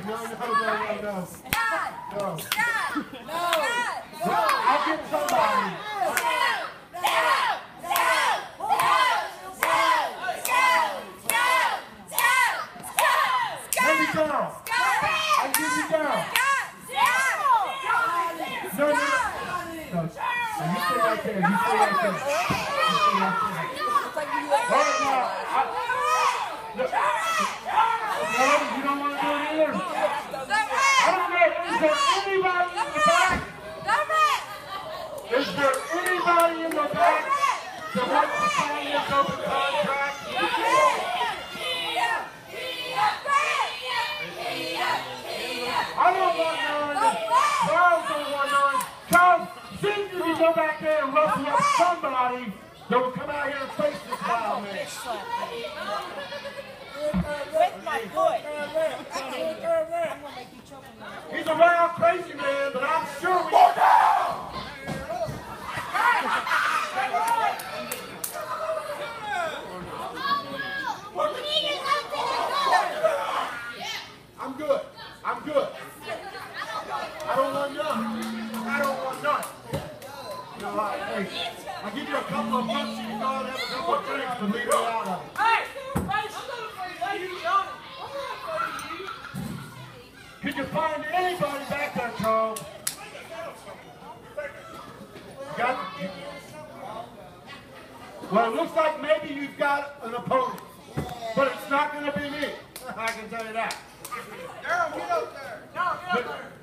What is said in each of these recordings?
I'll get somebody. Let me down. I'll give you down. No. You stay right there. You stay right there. Right now. No, you don't want to do it either. I don't know. Is there anybody in the back? Is there anybody in the back that wants to sign this open contract? I don't want none. Charles don't want none. Charles, soon as you go back there and rustle up somebody that will come out here and face this wild man. With my foot. He's a wild, crazy man, but I'm sure we... I'm good. I'm good. I don't want none. I don't want none. No, hey, I'll give you a couple of bucks. You can go and have a couple of drinks to leave it out of it. Hey! I'm not afraid of you, Johnny. I'm not afraid of you. Could you find anybody back there, Charles? Got it? Well, it looks like maybe you've got an opponent, but it's not going to be me. I can tell you that. Daryl, get up there. No, get up there.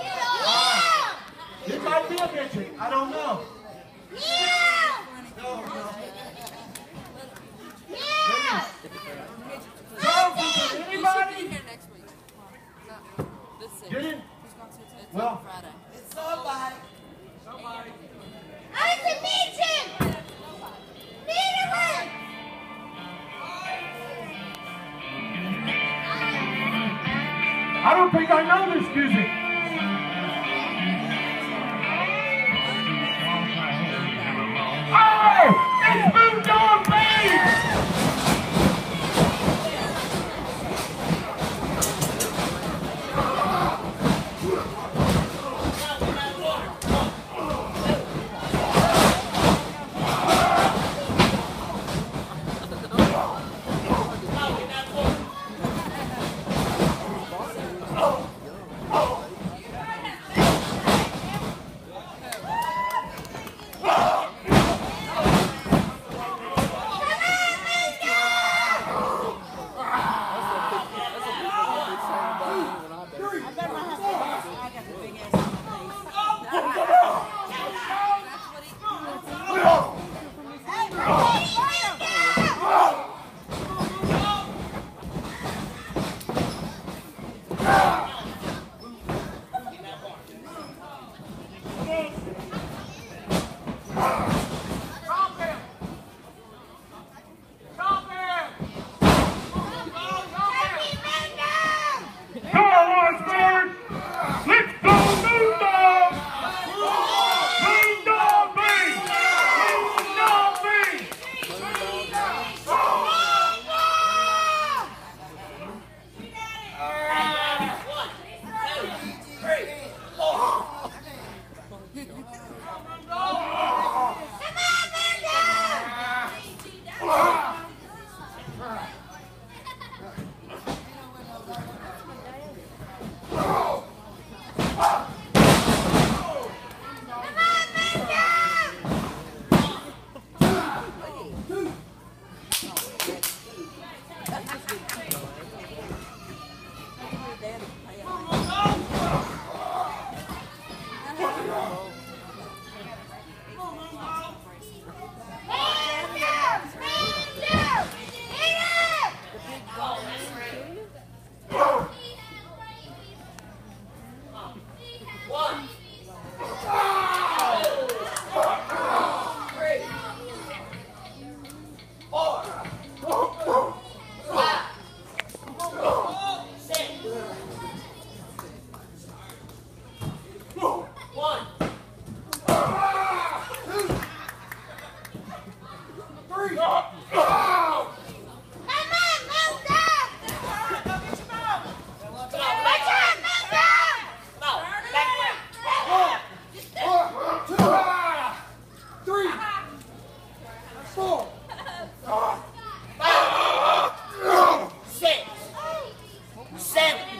It might be a midget. I don't know. Charles, is there anybody? Get in. Well, It's somebody. It's a midget! I don't think I know this music. Oh! It's Moondog Babe! Oh!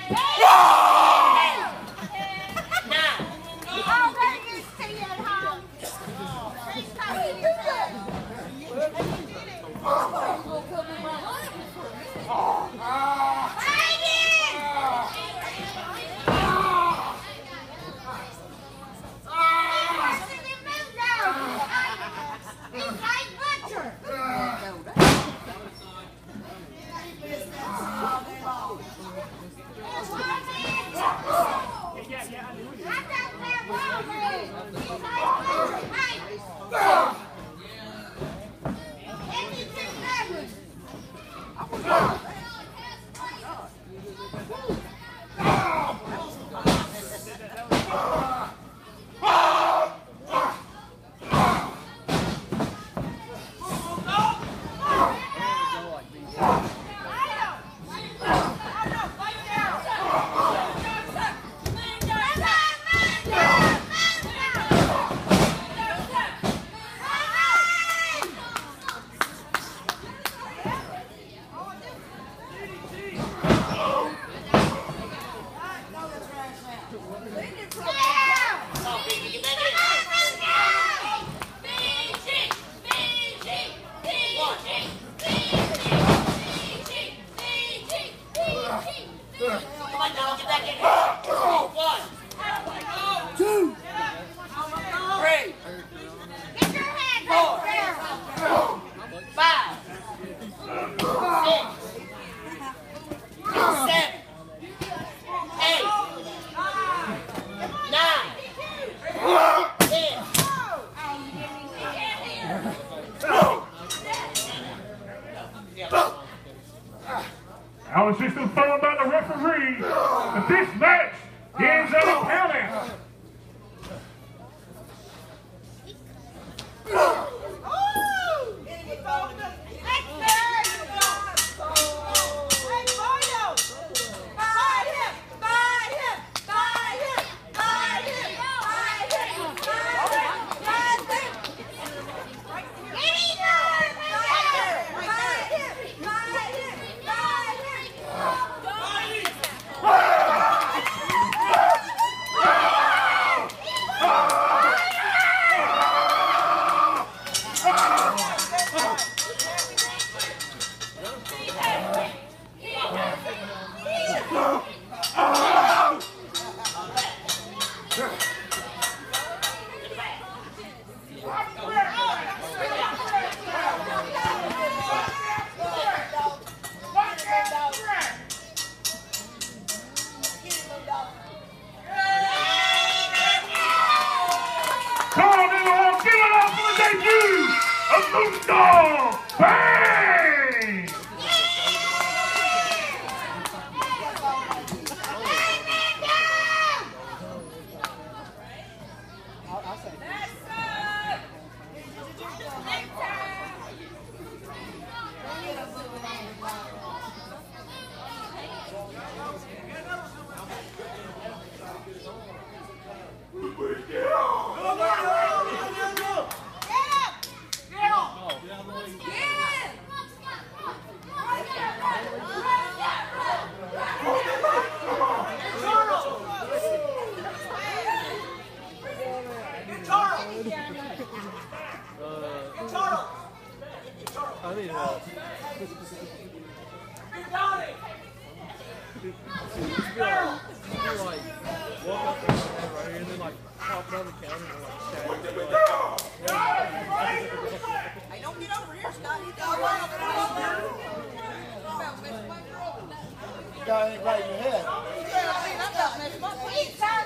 I was just informed by the referee that this match is unaccounted. Moondog Bang! I need help. Like, walk up there right here and then like pop it on the counter and like Hey, don't get over here, Scott. You got Got anybody in your head? I'm not messing up.